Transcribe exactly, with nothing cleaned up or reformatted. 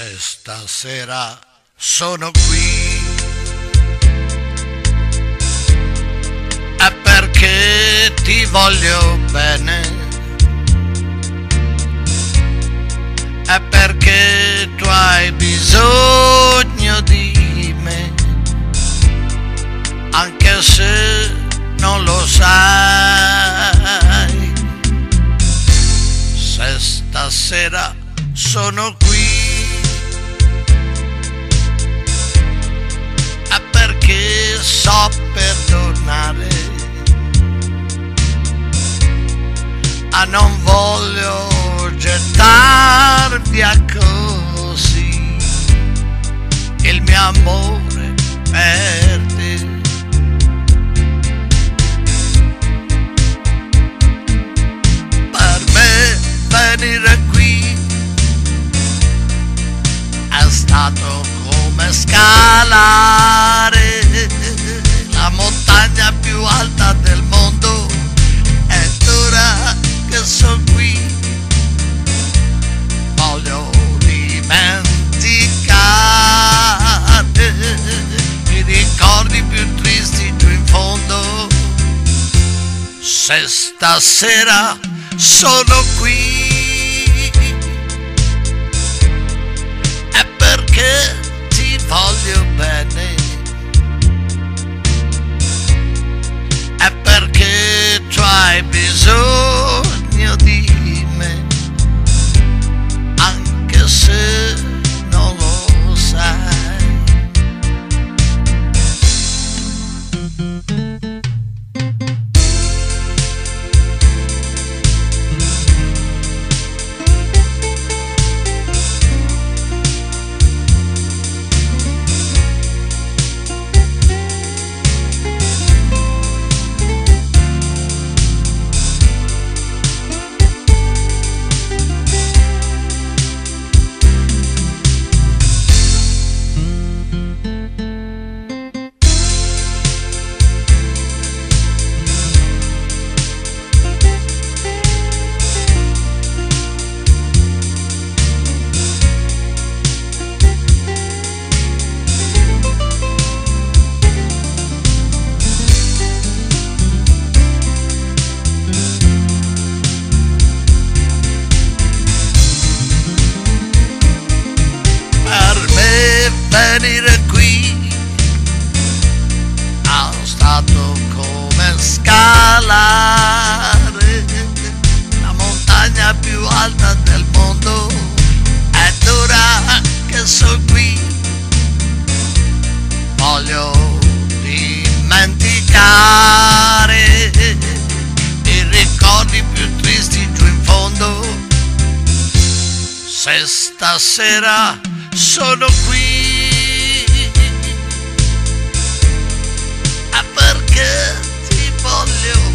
Se stasera sono qui è perché ti voglio bene, è perché tu hai bisogno di me, anche se non lo sai. Se stasera sono qui è perché so perdonare, ah, non voglio gettar via così il mio amore per te. Per me venire qui è stato come scalare la montagna più alta del mondo, ed ora che sono qui voglio dimenticare i ricordi più tristi giù in fondo. Se stasera sono qui è perché ti voglio bene, è perché tu hai bisogno di me, anche se non lo sai. Venire qui è stato come scalare la montagna più alta del mondo, ed ora che sono qui voglio dimenticare i ricordi più tristi giù in fondo. Se stasera sono qui è perché ti voglio